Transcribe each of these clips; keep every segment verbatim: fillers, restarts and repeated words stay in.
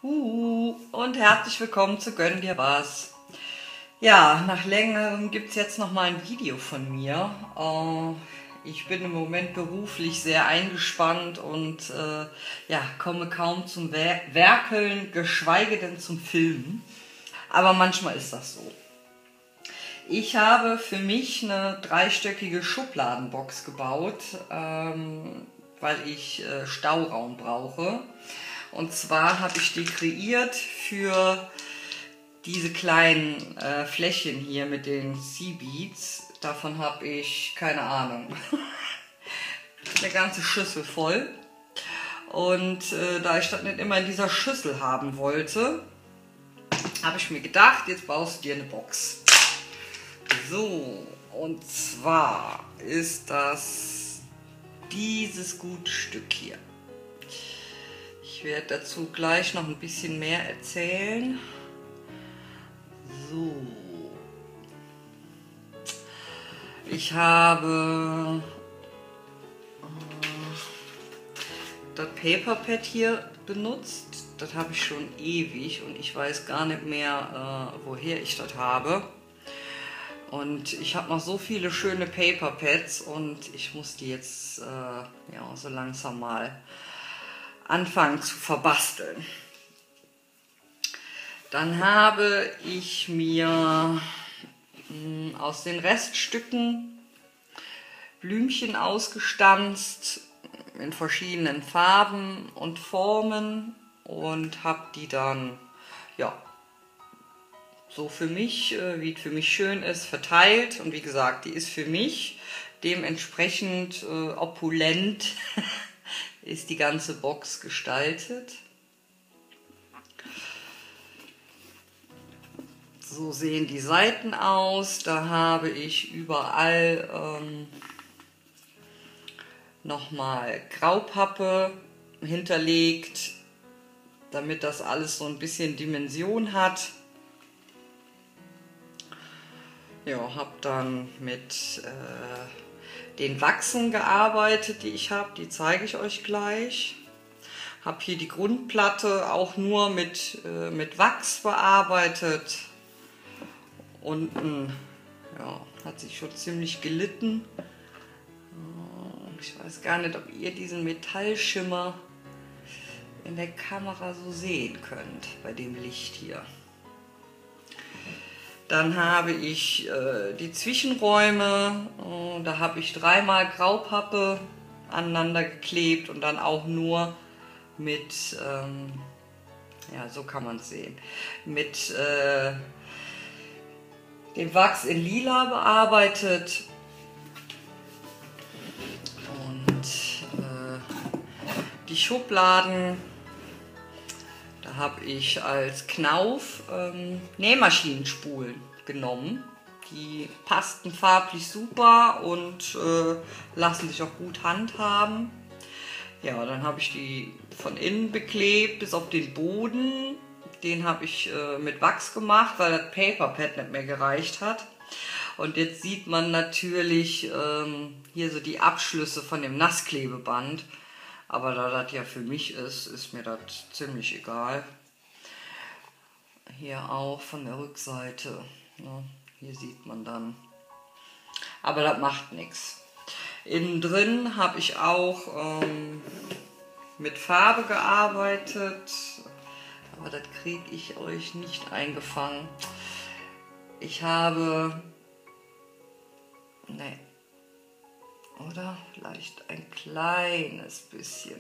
Huhu und herzlich willkommen zu Gönn dir was. Ja, nach längerem gibt es jetzt noch mal ein Video von mir. Äh, ich bin im Moment beruflich sehr eingespannt und äh, ja, komme kaum zum Wer Werkeln, geschweige denn zum Filmen. Aber manchmal ist das so. Ich habe für mich eine dreistöckige Schubladenbox gebaut, ähm, weil ich äh, Stauraum brauche. Und zwar habe ich die kreiert für diese kleinen äh, Fläschchen hier mit den Sea Beads. Davon habe ich, keine Ahnung, eine ganze Schüssel voll. Und äh, da ich das nicht immer in dieser Schüssel haben wollte, habe ich mir gedacht, jetzt baust du dir eine Box. So, und zwar ist das dieses gute Stück hier. Ich werde dazu gleich noch ein bisschen mehr erzählen. So. Ich habe äh, das Paperpad hier benutzt. Das habe ich schon ewig und ich weiß gar nicht mehr, äh, woher ich das habe. Und ich habe noch so viele schöne Paperpads und ich muss die jetzt äh, ja, so langsam mal anfangen zu verbasteln. Dann habe ich mir mh, aus den Reststücken Blümchen ausgestanzt in verschiedenen Farben und Formen und habe die dann ja so für mich, äh, wie es für mich schön ist, verteilt. Und wie gesagt, die ist für mich dementsprechend äh, opulent ist die ganze Box gestaltet. So sehen die Seiten aus. Da habe ich überall ähm, nochmal Graupappe hinterlegt, damit das alles so ein bisschen Dimension hat. Ja, habe dann mit äh, den Wachsen gearbeitet, die ich habe. Die zeige ich euch gleich. Habe hier die Grundplatte auch nur mit, äh, mit Wachs bearbeitet. Unten ja, hat sich schon ziemlich gelitten. Ich weiß gar nicht, ob ihr diesen Metallschimmer in der Kamera so sehen könnt, bei dem Licht hier. Dann habe ich äh, die Zwischenräume, äh, da habe ich dreimal Graupappe aneinander geklebt und dann auch nur mit, ähm, ja so kann man es sehen, mit äh, dem Wachs in Lila bearbeitet. Und äh, die Schubladen, da habe ich als Knauf ähm, Nähmaschinenspulen genommen. Die passten farblich super und äh, lassen sich auch gut handhaben. Ja, dann habe ich die von innen beklebt bis auf den Boden. Den habe ich äh, mit Wachs gemacht, weil das Paperpad nicht mehr gereicht hat. Und jetzt sieht man natürlich ähm, hier so die Abschlüsse von dem Nassklebeband. Aber da das ja für mich ist, ist mir das ziemlich egal. Hier auch von der Rückseite. Ne? Hier sieht man dann. Aber das macht nichts. Innen drin habe ich auch ähm, mit Farbe gearbeitet. Aber das kriege ich euch nicht eingefangen. Ich habe... Ne. Oder vielleicht ein kleines bisschen.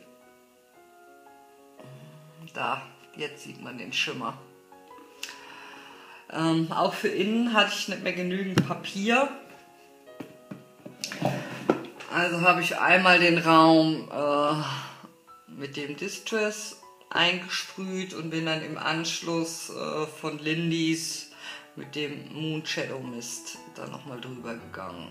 Da, jetzt sieht man den Schimmer. Ähm, auch für innen hatte ich nicht mehr genügend Papier. Also habe ich einmal den Raum äh, mit dem Distress eingesprüht und bin dann im Anschluss äh, von Lindys mit dem Moon Shadow Mist da nochmal drüber gegangen.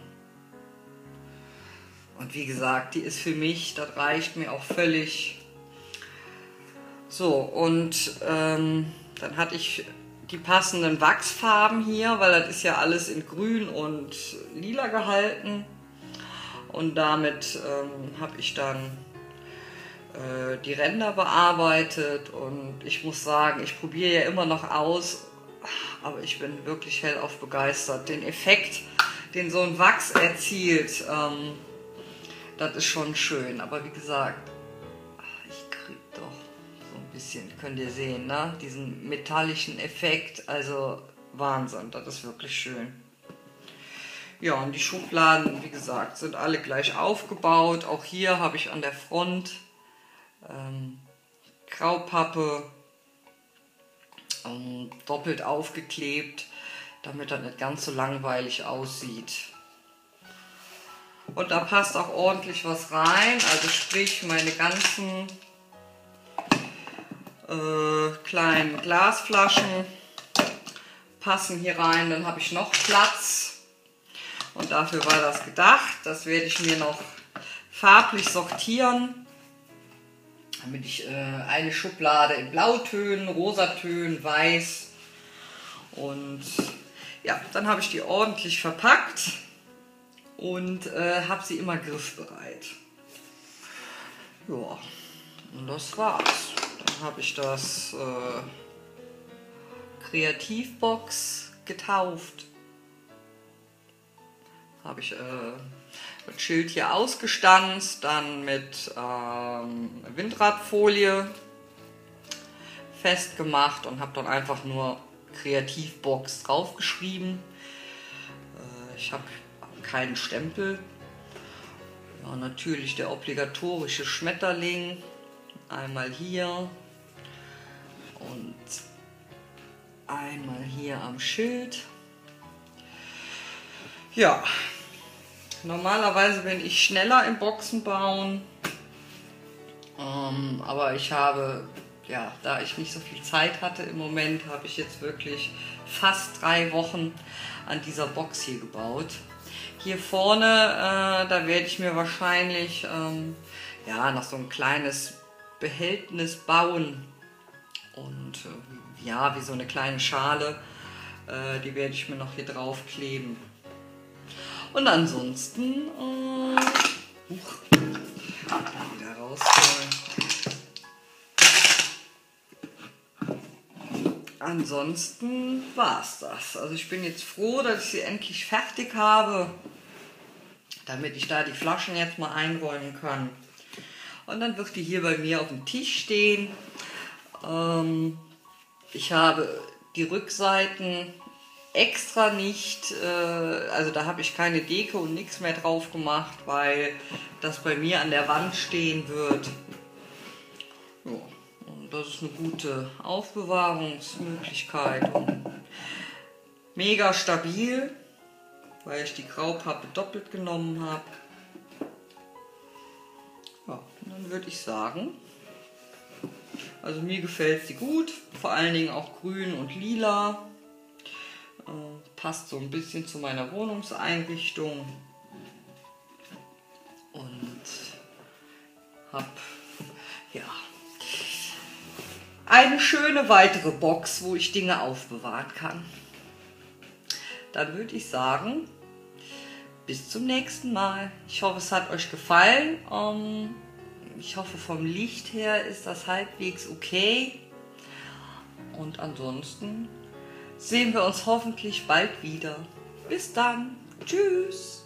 Und wie gesagt, die ist für mich, das reicht mir auch völlig. So, und ähm, dann hatte ich die passenden Wachsfarben hier, weil das ist ja alles in grün und lila gehalten. Und damit ähm, habe ich dann äh, die Ränder bearbeitet und ich muss sagen, ich probiere ja immer noch aus, aber ich bin wirklich hellauf begeistert. Den Effekt, den so ein Wachs erzielt, ähm, das ist schon schön. Aber wie gesagt, ich krieg doch so ein bisschen, könnt ihr sehen, ne? Diesen metallischen Effekt, also Wahnsinn, das ist wirklich schön. Ja, und die Schubladen, wie gesagt, sind alle gleich aufgebaut. Auch hier habe ich an der Front ähm, Graupappe ähm, doppelt aufgeklebt, damit das nicht ganz so langweilig aussieht. Und da passt auch ordentlich was rein, also sprich meine ganzen äh, kleinen Glasflaschen passen hier rein. Dann habe ich noch Platz. Und dafür war das gedacht. Das werde ich mir noch farblich sortieren, damit ich äh, eine Schublade in Blautönen, Rosatönen, Weiß und ja, dann habe ich die ordentlich verpackt und äh, habe sie immer griffbereit. Ja, und das war's. Dann habe ich das äh, Kreativbox getauft. Habe ich äh, das Schild hier ausgestanzt, dann mit ähm, Windradfolie festgemacht und habe dann einfach nur Kreativbox draufgeschrieben. Äh, ich habe keinen Stempel. Ja, natürlich der obligatorische Schmetterling. Einmal hier und einmal hier am Schild. Ja. Normalerweise bin ich schneller im Boxen bauen, ähm, aber ich habe, ja, da ich nicht so viel Zeit hatte im Moment, habe ich jetzt wirklich fast drei Wochen an dieser Box hier gebaut. Hier vorne, äh, da werde ich mir wahrscheinlich ähm, ja, noch so ein kleines Behältnis bauen und äh, ja, wie so eine kleine Schale, äh, die werde ich mir noch hier drauf kleben. Und ansonsten, äh, huch, wieder rausholen. Ansonsten war es das. Also ich bin jetzt froh, dass ich sie endlich fertig habe, damit ich da die Flaschen jetzt mal einräumen kann. Und dann wird die hier bei mir auf dem Tisch stehen. Ähm, ich habe die Rückseiten extra nicht, äh, also da habe ich keine Deko und nichts mehr drauf gemacht, weil das bei mir an der Wand stehen wird. Ja, und das ist eine gute Aufbewahrungsmöglichkeit und mega stabil, weil ich die Graupappe doppelt genommen habe. Ja, und dann würde ich sagen, also mir gefällt sie gut, vor allen Dingen auch grün und lila. Äh, passt so ein bisschen zu meiner Wohnungseinrichtung und habe ja eine schöne weitere Box, wo ich Dinge aufbewahren kann. Dann würde ich sagen, bis zum nächsten Mal. Ich hoffe, es hat euch gefallen. Ähm, ich hoffe, vom Licht her ist das halbwegs okay. Und ansonsten sehen wir uns hoffentlich bald wieder. Bis dann. Tschüss.